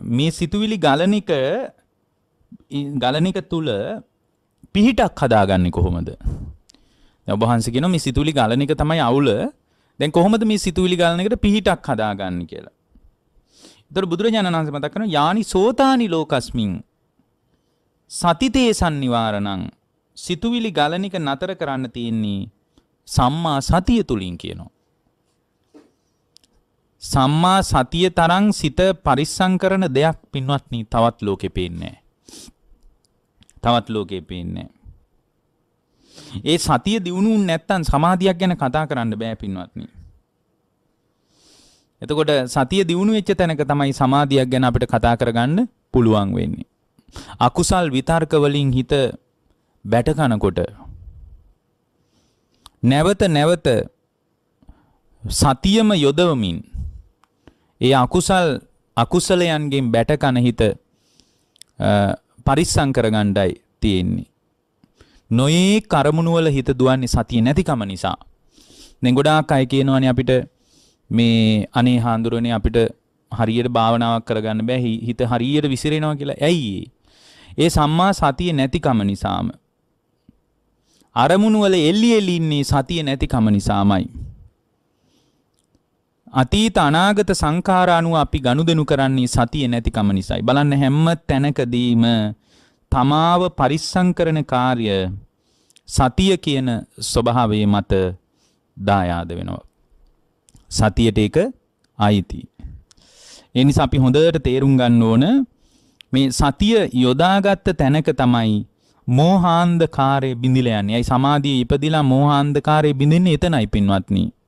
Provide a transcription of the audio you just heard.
මේ සිතුවිලි ගලන එක තුල පිහිටක් හදාගන්නේ කොහොමද? දැන් ඔබ වහන්සේ කියනවා මේ සිතුවිලි ගලන එක තමයි අවුල. දැන් කොහොමද මේ සිතුවිලි ගලන එකට පිහිටක් හදාගන්නේ කියලා. ඒතර බුදුරජාණන් වහන්සේ මතක් කරනවා යානි සෝතානි ලෝකස්මින් සතිතේ සම්නිවාරණං සිතුවිලි ගලන එක නතර කරන්න තියෙන්නේ සම්මා සතිය තුලින් කියනවා. සම්මා සතිය තරම් සිත පරිස්සම් කරන දෙයක් පින්වත්නි තවත් ලෝකෙ පේන්නේ නැහැ. ඒ සතිය දිනුනුන් නැත්තම් සමාධියක් ගැන කතා කරන්න බෑ පින්වත්නි. එතකොට සතිය දිනු වෙච්ච තැනක තමයි සමාධියක් ගැන අපිට කතා කරගන්න පුළුවන් වෙන්නේ. අකුසල් විතර්ක වලින් හිත බැට කනකොට නැවත සතියම යොදවමින් ඒ අකුසලයන්ගෙන් බැට කන හිත පරිස්සම් කරගන්නයි තියෙන්නේ. නොයේ කර්මණු වල හිත දුවන්නේ සතිය නැතිකම නිසා. දැන් ගොඩාක් අය කියනවානේ අපිට මේ අනේ හාඳුරනේ අපිට හරියට භාවනාවක් කරගන්න බෑ හිත හරියට විසිරෙනවා කියලා. ඇයි ඒ සම්මා සතිය නැතිකම නිසාම. අරමුණු වල එල්ලි ඉන්නේ සතිය නැතිකම නිසාමයි. අතීත අනාගත සංඛාර අනුව අපි ගනුදෙනු කරන්නේ සතිය නැතිකම නිසායි. බලන්න හැම තැනකදීම තමාව පරිස්සම් කරන කාර්ය සතිය කියන ස්වභාවයේ මත දායාද වෙනවා. සතියට ඒක අයිති. ඒ නිසා අපි හොඳට තේරුම් ගන්න ඕන මේ සතිය යොදාගත්ත තැනක තමයි මෝහාන්ධකාරය බිඳිලා යන්නේ. අයි සමාධියේ ඉපදිලා මෝහාන්ධකාරය බිඳින්නේ එතනයි පින්වත්නි.